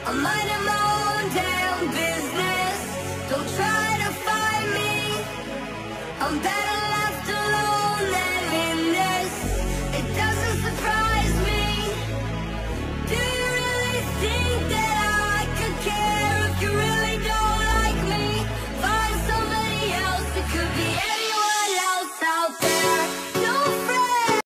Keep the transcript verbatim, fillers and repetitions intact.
I'm minding my own damn business. Don't try